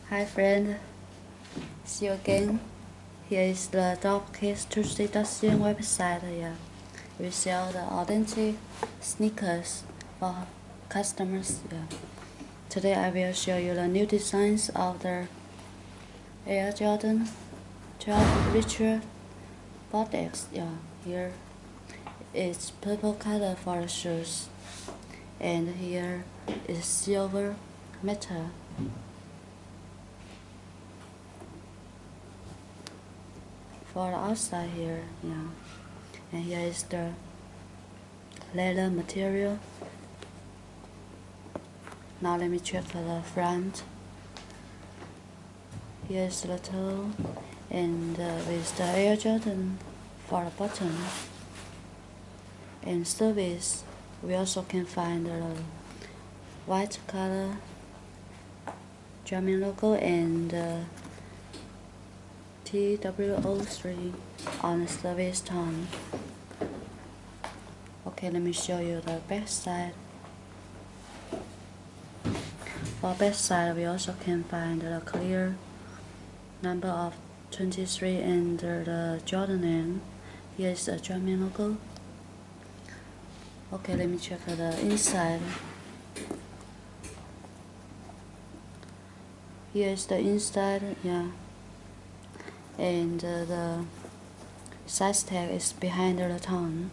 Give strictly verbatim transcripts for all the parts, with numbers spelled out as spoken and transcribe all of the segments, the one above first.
Hi friend, see you again. Here is the Dropkick Tuesday dot c n website. Yeah, we sell the authentic sneakers for customers. Yeah. Today I will show you the new designs of the Air Jordan twelve Richard Bodex. Yeah, here it's purple color for the shoes, and here is silver metal. For the outside here, yeah, and here is the leather material. Now let me check the front. Here is the toe, and uh, with the Air Jordan for the bottom. And service, we also can find the white color German logo and uh, T W O three on the service tone. Okay, let me show you the back side. For back side, we also can find the clear number of twenty-three and the Jordan name. Here is the German logo. Okay, let me check the inside. Here is the inside, yeah, and uh, the size tag is behind the tongue.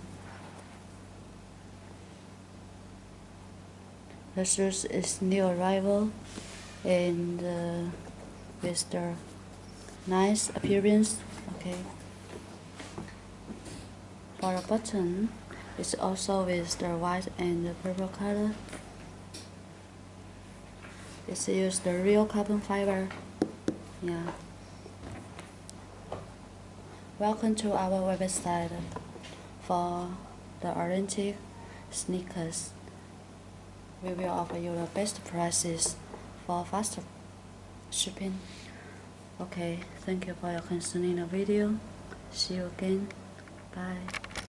The shoes is new arrival, and uh, with the nice appearance. Okay. For the button, it's also with the white and the purple color. It's used the real carbon fiber. Yeah. Welcome to our website for the authentic sneakers. We will offer you the best prices for faster shipping. Okay, thank you for your concern in the video. See you again. Bye.